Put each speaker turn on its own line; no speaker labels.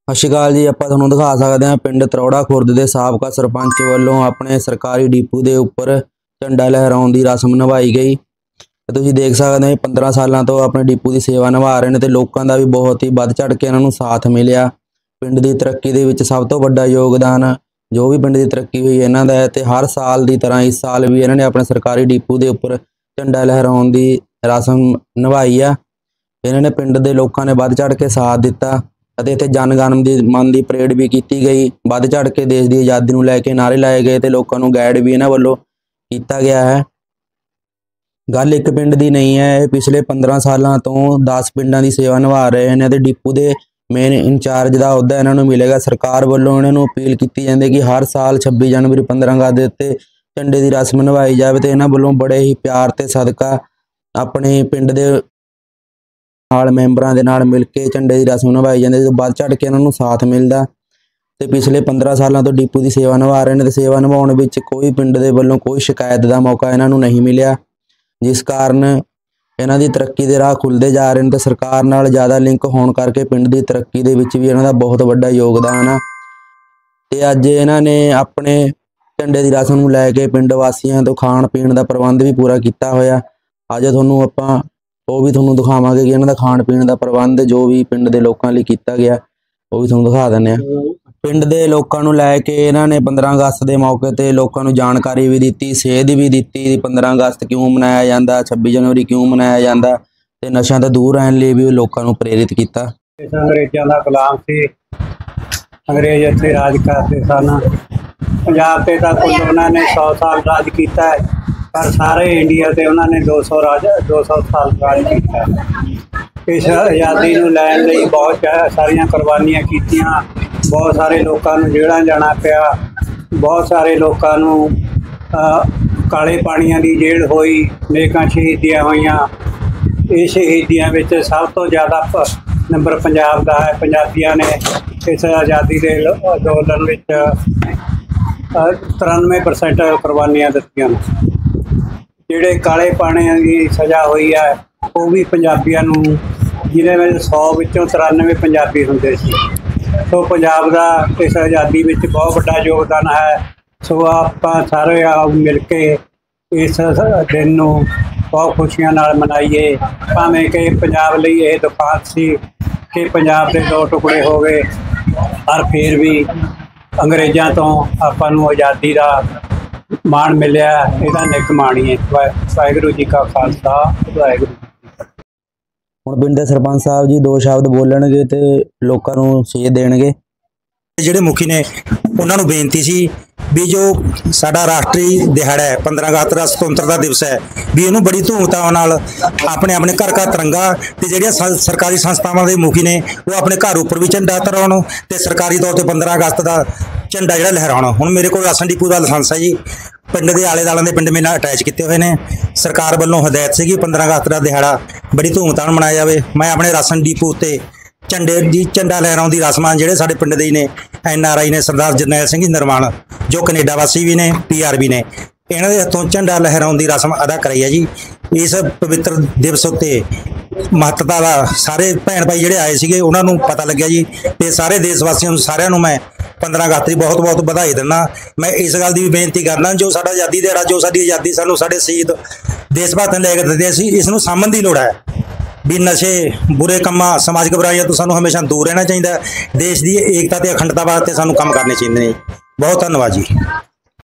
ਸਤਿ ਸ਼੍ਰੀ ਅਕਾਲ ਜੀ। ਆਪਾਂ ਤੁਹਾਨੂੰ ਦਿਖਾ ਸਕਦੇ ਹਾਂ ਪਿੰਡ ਤਰੌੜਾ ਖੁਰਦ ਦੇ ਸਾਬਕਾ ਸਰਪੰਚ ਵੱਲੋਂ ਆਪਣੇ ਸਰਕਾਰੀ ਡੀਪੂ ਦੇ ਉੱਪਰ ਝੰਡਾ ਲਹਿਰਾਉਣ ਦੀ ਰਸਮ ਨਿਭਾਈ ਗਈ। ਤੁਸੀਂ ਦੇਖ ਸਕਦੇ ਹੋ 15 ਸਾਲਾਂ ਤੋਂ ਆਪਣੇ ਡੀਪੂ ਦੀ ਸੇਵਾ ਨਿਭਾ ਰਹੇ ਨੇ ਤੇ ਲੋਕਾਂ ਦਾ ਵੀ ਬਹੁਤ ਹੀ ਵੱਧ ਚੜ੍ਹ ਕੇ ਇਹਨਾਂ ਨੂੰ ਸਾਥ ਮਿਲਿਆ। ਪਿੰਡ ਦੀ ਤਰੱਕੀ ਦੇ ਵਿੱਚ ਸਭ ਤੋਂ ਵੱਡਾ ਯੋਗਦਾਨ ਜੋ ਵੀ ਪਿੰਡ ਦੀ ਤਰੱਕੀ ਹੋਈ ਇਹਨਾਂ ਦਾ ਹੈ ਤੇ ਹਰ ਸਾਲ ਦੀ ਤਰ੍ਹਾਂ ਇਸ ਸਾਲ ਵੀ ਇਹਨਾਂ ਨੇ ਆਪਣੇ ਸਰਕਾਰੀ ਡੀਪੂ ਦੇ ਉੱਪਰ ਝੰਡਾ ਲਹਿਰਾਉਣ ਦੀ ਰਸਮ ਨਿਭਾਈ ਆ। ਇਹਨਾਂ ਨੇ ਪਿੰਡ ਦੇ ਲੋਕਾਂ ਨੇ ਵੱਧ ਚੜ੍ਹ ਕੇ ਸਾਥ ਦਿੱਤਾ ਅਤੇ ਇੱਥੇ ਜਨ ਗਣ ਮਨ ਦੀ ਪਰੇਡ ਵੀ ਕੀਤੀ ਗਈ। ਵੱਧ ਚੜ੍ਹ ਕੇ ਦੇਸ਼ ਦੀ ਆਜ਼ਾਦੀ ਨੂੰ ਲੈ ਕੇ ਨਾਅਰੇ ਲਾਏ ਗਏ ਤੇ ਲੋਕਾਂ ਨੂੰ ਗਾਈਡ ਵੀ ਇਹਨਾਂ ਵੱਲੋਂ ਕੀਤਾ ਗਿਆ ਹੈ। ਗੱਲ ਇੱਕ ਪਿੰਡ ਦੀ ਨਹੀਂ ਹੈ, ਇਹ ਪਿਛਲੇ 15 ਸਾਲਾਂ ਤੋਂ 10 ਪਿੰਡਾਂ ਦੀ ਸੇਵਾ ਨਿਭਾ ਰਹੇ ਨੇ ਤੇ ਡੀਪੂ ਦੇ ਮੇਨ ਇੰਚਾਰਜ ਦਾ ਅਹੁਦਾ ਇਹਨਾਂ ਨੂੰ ਮਿਲੇਗਾ। ਸਰਕਾਰ ਵੱਲੋਂ ਇਹਨਾਂ ਨੂੰ ਅਪੀਲ ਕੀਤੀ ਜਾਂਦੀ ਹੈ ਕਿ ਹਰ ਸਾਲ 26 ਜਨਵਰੀ 15 ਅਗਸਤ ਦੇ ਉੱਤੇ ਝੰਡੇ ਦੀ ਰਸਮ ਨਿਭਾਈ ਜਾਵੇ ਤੇ ਇਹਨਾਂ ਵੱਲੋਂ ਬੜੇ ਹੀ ਪਿਆਰ ਤੇ ਸਦਕਾ ਆਪਣੇ ਪਿੰਡ ਦੇ ਨਾਲ ਮੈਂਬਰਾਂ ਦੇ ਨਾਲ ਮਿਲ ਕੇ ਝੰਡੇ ਦੀ ਰਸਮ ਨਿਭਾਈ ਜਾਂਦੀ ਹੈ। ਵੱਧ ਚੜ੍ਹ ਕੇ ਇਹਨਾਂ ਨੂੰ ਸਾਥ ਮਿਲਦਾ ਤੇ ਪਿਛਲੇ 15 ਸਾਲਾਂ ਤੋਂ ਡੀਪੂ ਦੀ ਸੇਵਾ ਨਿਭਾ ਰਹੇ ਨੇ ਤੇ ਸੇਵਾ ਨਿਭਾਉਣ ਵਿੱਚ ਕੋਈ ਪਿੰਡ ਦੇ ਵੱਲੋਂ ਕੋਈ ਸ਼ਿਕਾਇਤ ਦਾ ਮੌਕਾ ਇਹਨਾਂ ਨੂੰ ਨਹੀਂ ਮਿਲਿਆ, ਜਿਸ ਕਾਰਨ ਇਹਨਾਂ ਦੀ ਤਰੱਕੀ ਦੇ ਰਾਹ ਖੁੱਲ੍ਹਦੇ ਜਾ ਰਹੇ ਨੇ ਤੇ ਸਰਕਾਰ ਨਾਲ ਜ਼ਿਆਦਾ ਲਿੰਕ ਹੋਣ ਕਰਕੇ ਪਿੰਡ ਦੀ ਤਰੱਕੀ ਦੇ ਵਿੱਚ ਵੀ ਇਹਨਾਂ ਦਾ ਬਹੁਤ ਵੱਡਾ ਯੋਗਦਾਨ ਆ। ਤੇ ਅੱਜ ਇਹਨਾਂ ਨੇ ਆਪਣੇ ਝੰਡੇ ਦੀ ਰਸਮ ਨੂੰ ਲੈ ਕੇ ਪਿੰਡ ਵਾਸੀਆਂ ਤੋਂ ਖਾਣ ਪੀਣ ਦਾ ਪ੍ਰਬੰਧ ਵੀ ਪੂਰਾ ਕੀਤਾ ਹੋਇਆ। ਅੱਜ ਤੁਹਾਨੂੰ ਆਪਾਂ ਉਹ ਵੀ ਤੁਹਾਨੂੰ ਦਿਖਾਵਾਂਗੇ ਕਿ ਇਹਨਾਂ ਦਾ ਖਾਣ ਪੀਣ ਦਾ ਪ੍ਰਬੰਧ ਜੋ ਵੀ ਪਿੰਡ ਦੇ ਲੋਕਾਂ ਲਈ ਕੀਤਾ ਗਿਆ ਉਹ ਵੀ ਤੁਹਾਨੂੰ ਦਿਖਾ ਦਿੰਦੇ ਹਾਂ। ਪਿੰਡ ਦੇ ਲੋਕਾਂ ਨੂੰ ਲੈ ਕੇ ਇਹਨਾਂ ਨੇ 15 ਅਗਸਤ ਦੇ ਮੌਕੇ ਤੇ ਲੋਕਾਂ ਨੂੰ ਜਾਣਕਾਰੀ ਵੀ ਦਿੱਤੀ, ਸੇਧ ਵੀ ਦਿੱਤੀ 15 ਅਗਸਤ ਕਿਉਂ ਮਨਾਇਆ ਜਾਂਦਾ, 26 ਜਨਵਰੀ ਕਿਉਂ ਮਨਾਇਆ ਜਾਂਦਾ ਤੇ ਨਸ਼ਿਆਂ ਤੋਂ ਦੂਰ ਰਹਿਣ ਲਈ ਵੀ ਲੋਕਾਂ ਨੂੰ ਪ੍ਰੇਰਿਤ ਕੀਤਾ।
ਅੰਗਰੇਜ਼ਾਂ ਦਾ ਗੁਲਾਮ ਸੀ, ਅੰਗਰੇਜ਼ ਇੱਥੇ ਰਾਜ ਕਰਦੇ ਸਨ। ਪੰਜਾਬ ਤੇ ਤਾਂ ਕੁੱਲ ਉਹਨਾਂ ਨੇ 100 ਸਾਲ ਰਾਜ ਕੀਤਾ ਹੈ, ਪਰ ਸਾਰੇ ਇੰਡੀਆ ਤੇ ਉਹਨਾਂ ਨੇ 200 ਸਾਲ ਰਾਜ ਕੀਤਾ। ਇਸ ਆਜ਼ਾਦੀ ਨੂੰ ਲੈਣ ਲਈ ਬਹੁਤ ਸਾਰੀਆਂ ਕੁਰਬਾਨੀਆਂ ਕੀਤੀਆਂ, ਬਹੁਤ ਸਾਰੇ ਲੋਕਾਂ ਨੂੰ ਜੇਲ੍ਹਾਂ ਜਾਣਾ ਪਿਆ, ਬਹੁਤ ਸਾਰੇ ਲੋਕਾਂ ਨੂੰ ਕਾਲੇ ਪਾਣੀਆਂ ਦੀ ਜੇਲ੍ਹ ਹੋਈ, ਅਨੇਕਾਂ ਸ਼ਹੀਦੀਆਂ ਹੋਈਆਂ। ਇਹ ਸ਼ਹੀਦੀਆਂ ਵਿੱਚ ਸਭ ਤੋਂ ਜ਼ਿਆਦਾ ਨੰਬਰ ਪੰਜਾਬ ਦਾ ਹੈ। ਪੰਜਾਬੀਆਂ ਨੇ ਇਸ ਆਜ਼ਾਦੀ ਦੇ ਅੰਦੋਲਨ ਵਿੱਚ 93% ਕੁਰਬਾਨੀਆਂ ਦਿੱਤੀਆਂ ਨੇ। ਜਿਹੜੇ ਕਾਲੇ ਪਾਣੀਆਂ ਦੀ ਸਜ਼ਾ ਹੋਈ ਹੈ ਉਹ ਵੀ ਪੰਜਾਬੀਆਂ ਨੂੰ, ਜਿਹਦੇ ਵਿੱਚ 100 ਵਿੱਚੋਂ 93 ਪੰਜਾਬੀ ਹੁੰਦੇ ਸੀ। ਸੋ ਪੰਜਾਬ ਦਾ ਇਸ ਆਜ਼ਾਦੀ ਵਿੱਚ ਬਹੁਤ ਵੱਡਾ ਯੋਗਦਾਨ ਹੈ। ਸੋ ਆਪਾਂ ਸਾਰੇ ਮਿਲ ਕੇ ਇਸ ਦਿਨ ਨੂੰ ਬਹੁਤ ਖੁਸ਼ੀਆਂ ਨਾਲ ਮਨਾਈਏ। ਭਾਵੇਂ ਕਿ ਪੰਜਾਬ ਲਈ ਇਹ ਦੁਖਾਂਤ ਸੀ ਕਿ ਪੰਜਾਬ ਦੇ 2 ਟੁਕੜੇ ਹੋ ਗਏ, ਪਰ ਫਿਰ ਵੀ ਅੰਗਰੇਜ਼ਾਂ ਤੋਂ ਆਪਾਂ ਨੂੰ ਆਜ਼ਾਦੀ ਦਾ ਮਾਣ ਮਿਲਿਆ, ਇਹਦਾ ਨਿੱਘ ਮਾਣੀਏ। ਵਾਹਿਗੁਰੂ ਜੀ ਕਾ ਖਾਲਸਾ, ਵਾਹਿਗੁਰੂ।
ਹੁਣ ਪਿੰਡ ਦੇ ਸਰਪੰਚ ਸਾਹਿਬ ਜੀ 2 ਸ਼ਬਦ ਬੋਲਣਗੇ ਤੇ ਲੋਕਾਂ ਨੂੰ ਸੇਧ ਦੇਣਗੇ।
ਜਿਹੜੇ ਮੁਖੀ ਨੇ ਉਹਨਾਂ ਨੂੰ ਬੇਨਤੀ ਸੀ ਵੀ ਜੋ ਸਾਡਾ ਰਾਸ਼ਟਰੀ ਦਿਹਾੜਾ ਹੈ 15 ਅਗਸਤ ਦਾ ਸੁਤੰਤਰਤਾ ਦਿਵਸ ਹੈ, ਵੀ ਇਹਨੂੰ ਬੜੀ ਧੂਮਧਾਮ ਨਾਲ ਆਪਣੇ ਘਰ ਘਰ ਤਿਰੰਗਾ ਤੇ ਜਿਹੜੀਆਂ ਸਰਕਾਰੀ ਸੰਸਥਾਵਾਂ ਦੇ ਮੁਖੀ ਨੇ ਉਹ ਆਪਣੇ ਘਰ ਉੱਪਰ ਵੀ ਝੰਡਾ ਲਹਿਰਾਉਣ ਤੇ ਸਰਕਾਰੀ ਤੌਰ ਤੇ 15 ਅਗਸਤ ਦਾ ਝੰਡਾ ਜਿਹੜਾ ਲਹਿਰਾਉਣਾ। ਹੁਣ ਮੇਰੇ ਕੋਲ ਰਾਸ਼ਨ ਡੀਪੂ ਦਾ ਲਾਇਸੈਂਸ ਹੈ ਜੀ, ਪਿੰਡ ਦੇ ਆਲੇ ਦੁਆਲੇ ਦੇ ਪਿੰਡ ਮੇਰੇ ਨਾਲ ਅਟੈਚ ਕੀਤੇ ਹੋਏ ਨੇ। ਸਰਕਾਰ ਵੱਲੋਂ ਹਦਾਇਤ ਸੀਗੀ 15 ਅਗਸਤ ਦਾ ਦਿਹਾੜਾ ਬੜੀ ਧੂਮਧਾਮ ਮਨਾਇਆ ਜਾਵੇ। ਮੈਂ ਆਪਣੇ ਰਾਸ਼ਨ ਡੀਪੂ ਉੱਤੇ ਝੰਡਾ ਲਹਿਰਾਉਣ ਦੀ ਰਸਮਾਂ ਜਿਹੜੇ ਸਾਡੇ ਪਿੰਡ ਦੇ ਹੀ ਨੇ, NRI ਨੇ, ਸਰਦਾਰ ਜਰਨੈਲ ਸਿੰਘ ਜੀ ਨਿਰਮਾਣ ਜੋ ਕੈਨੇਡਾ ਵਾਸੀ ਵੀ ਨੇ, PR ਵੀ ਨੇ, ਇਹਨਾਂ ਦੇ ਹੱਥੋਂ ਝੰਡਾ ਲਹਿਰਾਉਣ ਦੀ ਰਸਮ ਅਦਾ ਕਰਾਈ ਹੈ ਜੀ। ਇਸ ਪਵਿੱਤਰ ਦਿਵਸ ਉੱਤੇ ਮਹੱਤਤਾ ਦਾ ਸਾਰੇ ਭੈਣ ਭਾਈ ਜਿਹੜੇ ਆਏ ਸੀਗੇ ਉਹਨਾਂ ਨੂੰ ਪਤਾ ਲੱਗਿਆ ਜੀ ਤੇ ਸਾਰੇ ਦੇਸ਼ ਵਾਸੀਆਂ ਨੂੰ ਸਾਰਿਆਂ ਨੂੰ ਮੈਂ 15 ਅਗਸਤ ਦੀ ਬਹੁਤ ਬਹੁਤ ਵਧਾਈ ਦਿੰਦਾ। ਮੈਂ ਇਸ ਗੱਲ ਦੀ ਵੀ ਬੇਨਤੀ ਕਰਦਾ ਜੋ ਸਾਡਾ ਆਜ਼ਾਦੀ ਦਿਹਾੜਾ, ਜੋ ਸਾਡੀ ਆਜ਼ਾਦੀ ਸਾਨੂੰ ਸਾਡੇ ਸ਼ਹੀਦ ਦੇਸ਼ ਭਗਤ ਨੇ ਲੈ ਕੇ ਦਿੱਤੇ ਸੀ, ਇਸ ਨੂੰ ਸਾਂਭਣ ਦੀ ਲੋੜ ਹੈ। ਵੀ ਨਸ਼ੇ, ਬੁਰੇ ਕੰਮਾਂ, ਸਮਾਜਿਕ ਬੁਰਾਈਆਂ ਤੋਂ ਸਾਨੂੰ ਹਮੇਸ਼ਾ ਦੂਰ ਰਹਿਣਾ ਚਾਹੀਦਾ। ਦੇਸ਼ ਦੀ ਏਕਤਾ ਤੇ ਅਖੰਡਤਾ ਵਾਸਤੇ ਸਾਨੂੰ ਕੰਮ ਕਰਨੇ ਚਾਹੀਦੇ ਨੇ। ਬਹੁਤ ਧੰਨਵਾਦ ਜੀ।